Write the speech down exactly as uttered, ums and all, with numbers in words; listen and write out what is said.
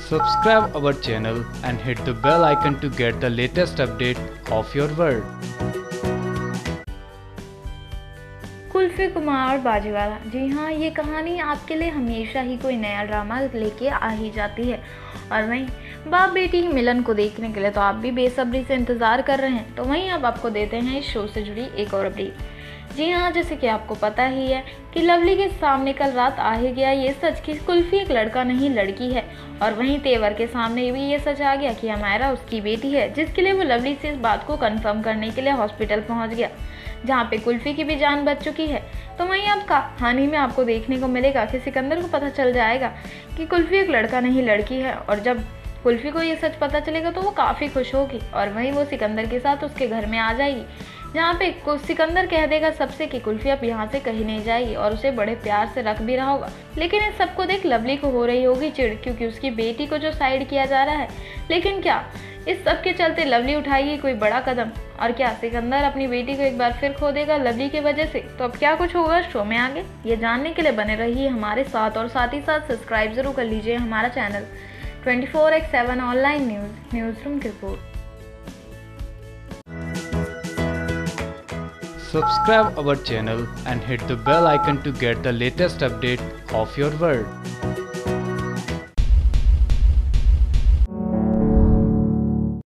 Subscribe our channel and hit the bell icon to get the latest update of your world. Kulfi Kumar Bajewala. जी हाँ, ये कहानी आपके लिए हमेशा ही कोई नया ड्रामा लेके आ ही जाती है। और वहीं बाप बेटी के मिलन को देखने के लिए तो आप भी बेसब्री से इंतज़ार कर रहे हैं। तो वहीं अब आपको देते हैं इस शो से जुड़ी एक और अपडेट। जी हाँ, जैसे कि आपको पता ही है कि लवली के सामने कल रात आ ही गया ये सच कि कुल्फी एक लड़का नहीं लड़की है। और वहीं तेवर के सामने भी ये सच आ गया कि अमायरा उसकी बेटी है, जिसके लिए वो लवली से इस बात को कंफर्म करने के लिए हॉस्पिटल पहुंच गया, जहां पे कुल्फी की भी जान बच चुकी है। तो वहीं अब कहानी में आपको देखने को मिलेगा कि सिकंदर को पता चल जाएगा कि कुल्फी एक लड़का नहीं लड़की है। और जब कुल्फी को ये सच पता चलेगा तो वो काफ़ी खुश होगी और वहीं वो सिकंदर के साथ उसके घर में आ जाएगी, जहाँ पे सिकंदर कह देगा सबसे कि कुल्फी अब यहाँ से कहीं नहीं जाएगी और उसे बड़े प्यार से रख भी रहा होगा। लेकिन इस सबको देख लवली को हो रही होगी चिढ़, क्योंकि उसकी बेटी को जो साइड किया जा रहा है। लेकिन क्या इस सब के चलते लवली उठाएगी कोई बड़ा कदम, और क्या सिकंदर अपनी बेटी को एक बार फिर खो देगा लवली की वजह से? तो अब क्या कुछ होगा शो में आगे, ये जानने के लिए बने रहिए हमारे साथ और साथ ही साथ सब्सक्राइब जरूर कर लीजिए हमारा channel twenty four x seven online news news room की report. Subscribe our channel and hit the bell icon to get the latest update of your world.